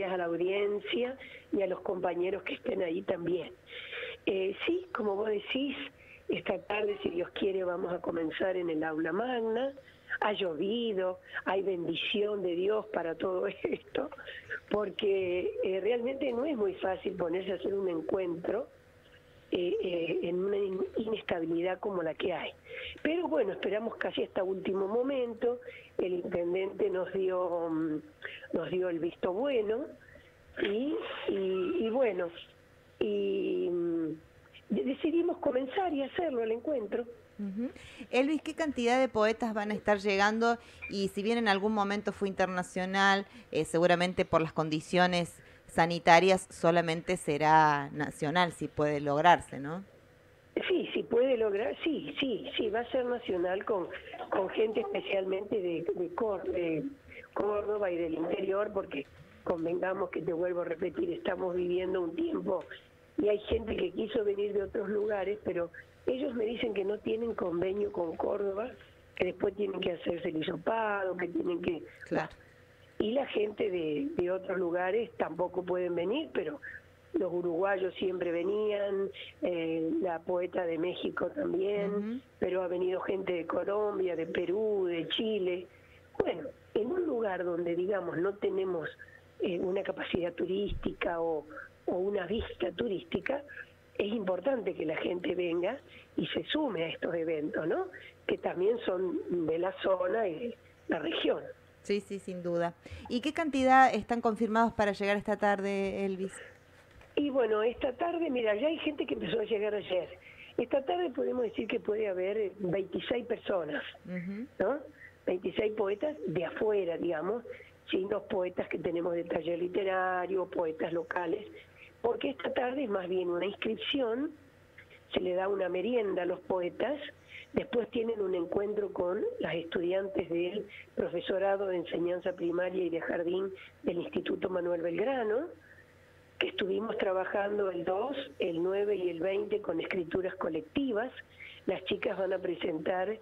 días a la audiencia y a los compañeros que estén ahí también. Sí, como vos decís, esta tarde, si Dios quiere, vamos a comenzar en el aula magna. Ha llovido, hay bendición de Dios para todo esto, porque realmente no es muy fácil ponerse a hacer un encuentro en una inestabilidad como la que hay. Pero bueno, esperamos casi hasta último momento. El intendente nos dio el visto bueno y bueno, decidimos comenzar y hacerlo, el encuentro. Elvis, ¿qué cantidad de poetas van a estar llegando? Y si bien en algún momento fue internacional, seguramente por las condiciones sanitarias solamente será nacional, si puede lograrse, ¿no? Sí, sí puede lograr, sí, va a ser nacional con gente especialmente de Córdoba y del interior, porque convengamos que, te vuelvo a repetir, estamos viviendo un tiempo y hay gente que quiso venir de otros lugares, pero ellos me dicen que no tienen convenio con Córdoba, que después tienen que hacerse el hisopado, que tienen que... Claro. Y la gente de otros lugares tampoco pueden venir, pero los uruguayos siempre venían, la poeta de México también, pero ha venido gente de Colombia, de Perú, de Chile. Bueno, en un lugar donde, digamos, no tenemos una capacidad turística o una vista turística, es importante que la gente venga y se sume a estos eventos, ¿no? Que también son de la zona y de la región. Sí, sí, sin duda. ¿Y qué cantidad están confirmados para llegar esta tarde, Elvis? Y bueno, esta tarde, mira, ya hay gente que empezó a llegar ayer. Esta tarde podemos decir que puede haber 26 personas, ¿no? 26 poetas de afuera, digamos, sin los poetas que tenemos de taller literario, poetas locales, porque esta tarde es más bien una inscripción, se le da una merienda a los poetas, después tienen un encuentro con las estudiantes del profesorado de enseñanza primaria y de jardín del Instituto Manuel Belgrano, que estuvimos trabajando el 2, el 9 y el 20 con escrituras colectivas. Las chicas van a presentar,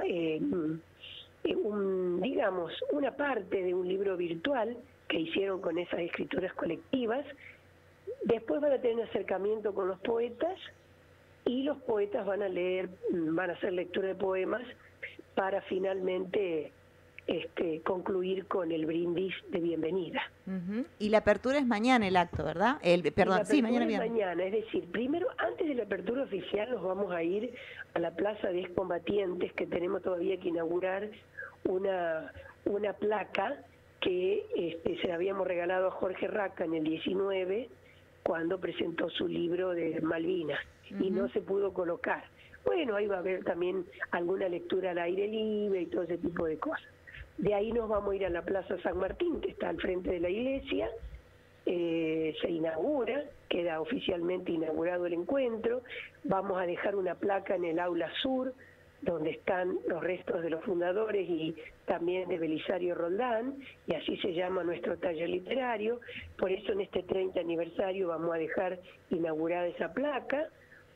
digamos, una parte de un libro virtual que hicieron con esas escrituras colectivas. Después van a tener un acercamiento con los poetas y los poetas van a hacer lectura de poemas para finalmente concluir con el brindis de bienvenida. Y la apertura es mañana el acto, ¿verdad? Perdón, sí, mañana viernes. Mañana, es decir, primero, antes de la apertura oficial, nos vamos a ir a la Plaza de Excombatientes, que tenemos todavía que inaugurar una placa que se la habíamos regalado a Jorge Raca en el 19, cuando presentó su libro de Malvinas, y no se pudo colocar. Bueno, ahí va a haber también alguna lectura al aire libre y todo ese tipo de cosas. De ahí nos vamos a ir a la Plaza San Martín, que está al frente de la iglesia, se inaugura, queda oficialmente inaugurado el encuentro, vamos a dejar una placa en el aula sur, donde están los restos de los fundadores y también de Belisario Roldán, y así se llama nuestro taller literario. Por eso en este 30 aniversario vamos a dejar inaugurada esa placa.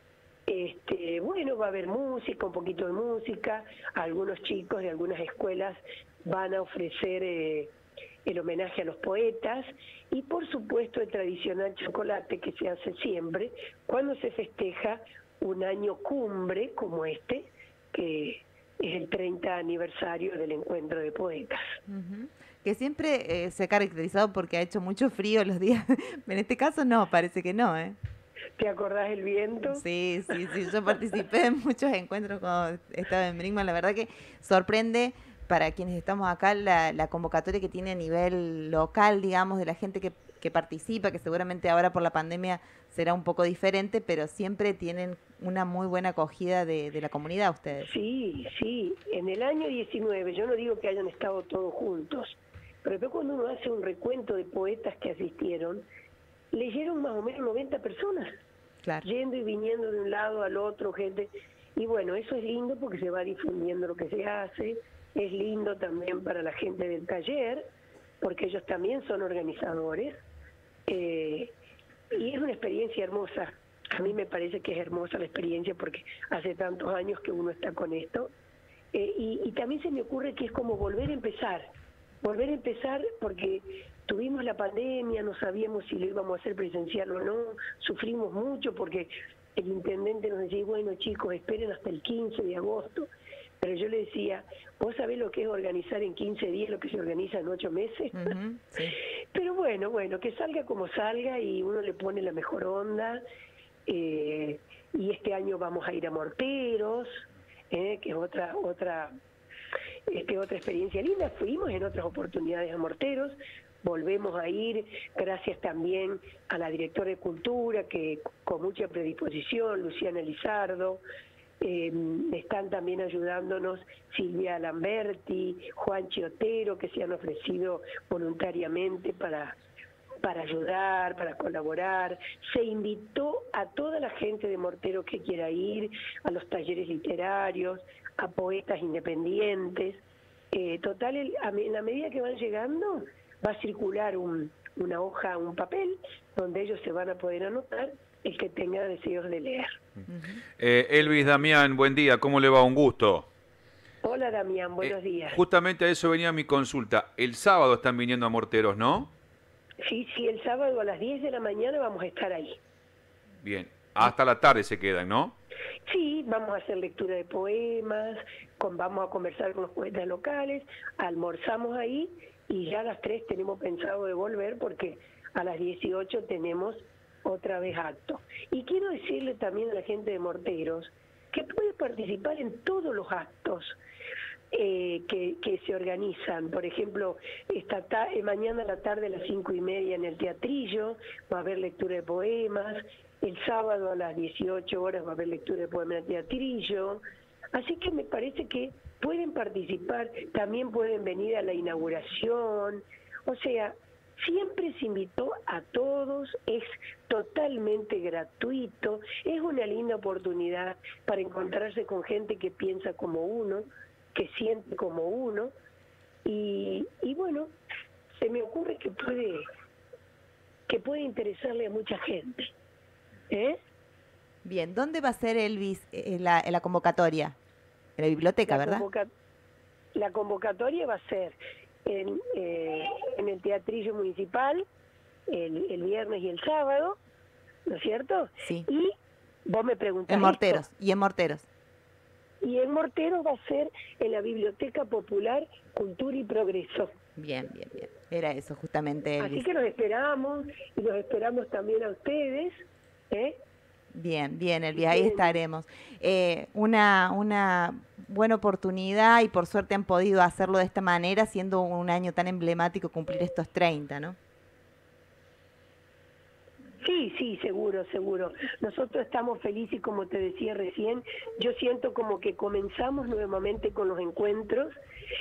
Bueno, va a haber música, un poquito de música, algunos chicos de algunas escuelas van a ofrecer el homenaje a los poetas y por supuesto el tradicional chocolate que se hace siempre cuando se festeja un año cumbre como este, que es el 30 aniversario del encuentro de poetas. Que siempre se ha caracterizado porque ha hecho mucho frío los días. En este caso no, parece que no, ¿eh? ¿Te acordás el viento? Sí, sí, sí. Yo participé en muchos encuentros cuando estaba en Brinkman. La verdad que sorprende para quienes estamos acá la convocatoria que tiene a nivel local, digamos, de la gente que participa, que seguramente ahora por la pandemia será un poco diferente, pero siempre tienen una muy buena acogida de la comunidad ustedes. Sí, sí. En el año 19, yo no digo que hayan estado todos juntos, pero después cuando uno hace un recuento de poetas que asistieron, leyeron más o menos 90 personas, claro, yendo y viniendo de un lado al otro, gente. Y bueno, eso es lindo porque se va difundiendo lo que se hace, es lindo también para la gente del taller, porque ellos también son organizadores, y es una experiencia hermosa. A mí me parece que es hermosa la experiencia porque hace tantos años que uno está con esto, y también se me ocurre que es como volver a empezar porque tuvimos la pandemia, no sabíamos si lo íbamos a hacer presencial o no, sufrimos mucho porque el intendente nos decía, bueno chicos, esperen hasta el 15 de agosto, pero yo le decía, ¿vos sabés lo que es organizar en 15 días lo que se organiza en 8 meses? Sí. Pero bueno, que salga como salga y uno le pone la mejor onda, y este año vamos a ir a Morteros, que es otra experiencia linda. Fuimos en otras oportunidades a Morteros, volvemos a ir, gracias también a la directora de Cultura, que con mucha predisposición, Luciana Lizardo, están también ayudándonos Silvia Lamberti, Juan Chiotero, que se han ofrecido voluntariamente para ayudar, para colaborar. Se invitó a toda la gente de Morteros que quiera ir, a los talleres literarios, a poetas independientes. Total, en la medida que van llegando, va a circular una hoja, un papel, donde ellos se van a poder anotar el que tenga deseos de leer. Elvis, Damián, buen día, ¿cómo le va? Un gusto. Hola Damián, buenos días. Justamente a eso venía mi consulta. El sábado están viniendo a Morteros, ¿no? Sí, el sábado a las 10 de la mañana vamos a estar ahí. Bien, hasta la tarde se quedan, ¿no? Sí, vamos a hacer lectura de poemas, vamos a conversar con los poetas locales, almorzamos ahí y ya a las 3 tenemos pensado de volver porque a las 18 tenemos otra vez acto. Y quiero decirle también a la gente de Morteros que puede participar en todos los actos que se organizan. Por ejemplo, mañana a la tarde a las 5:30 en el Teatrillo va a haber lectura de poemas, el sábado a las 18 horas va a haber lectura de poemas en el Teatrillo, así que me parece que pueden participar, también pueden venir a la inauguración, o sea, siempre se invitó a todos, es totalmente gratuito, es una linda oportunidad para encontrarse con gente que piensa como uno, que siente como uno, y bueno, se me ocurre que puede interesarle a mucha gente. Bien, ¿dónde va a ser, Elvis, la convocatoria? En la biblioteca, ¿verdad? La convocatoria va a ser en el Teatrillo Municipal el viernes y el sábado, ¿no es cierto? Sí. Y vos me preguntás en Morteros, esto. y en Morteros. Y en Morteros va a ser en la Biblioteca Popular Cultura y Progreso. Bien. Era eso, justamente, Elvis. Así que los esperamos, y los esperamos también a ustedes, Bien, Elvis, ahí estaremos. Una buena oportunidad y por suerte han podido hacerlo de esta manera, siendo un año tan emblemático cumplir estos 30, ¿no? Sí, seguro. Nosotros estamos felices, como te decía recién, yo siento como que comenzamos nuevamente con los encuentros,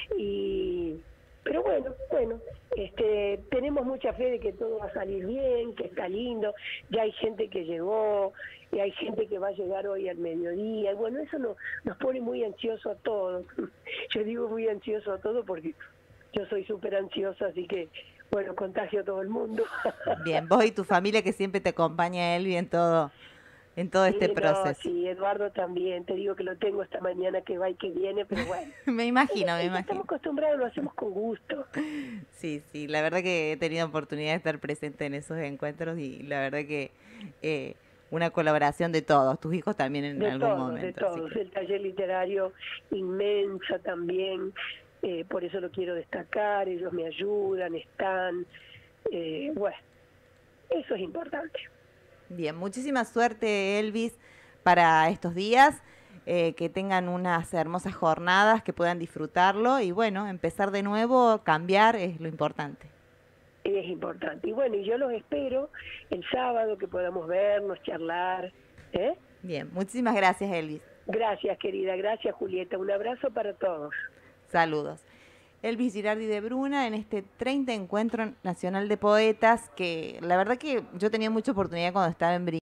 pero bueno, tenemos mucha fe de que todo va a salir bien, que está lindo, ya hay gente que llegó, y hay gente que va a llegar hoy al mediodía, y bueno, eso nos pone muy ansiosos a todos. Yo digo muy ansioso a todos porque yo soy súper ansiosa, así que bueno, contagio a todo el mundo. Bien, vos y tu familia que siempre te acompaña, Elvi, en todo este proceso. Sí, Eduardo también, te digo que lo tengo esta mañana que va y que viene, pero bueno. me imagino. Estamos acostumbrados, lo hacemos con gusto. Sí, la verdad que he tenido oportunidad de estar presente en esos encuentros y la verdad que una colaboración de todos, tus hijos también en algún momento. De todos, el taller literario inmensa también. Por eso lo quiero destacar, ellos me ayudan, están, bueno, eso es importante. Bien, muchísima suerte, Elvis, para estos días, que tengan unas hermosas jornadas, que puedan disfrutarlo y bueno, empezar de nuevo, cambiar es lo importante. Es importante, y bueno, y yo los espero el sábado, que podamos vernos, charlar. Bien, muchísimas gracias, Elvis. Gracias, querida, gracias, Julieta, un abrazo para todos. Saludos. Elvis Girardi de Bruna en este 30 Encuentro Nacional de Poetas, que la verdad que yo tenía mucha oportunidad cuando estaba en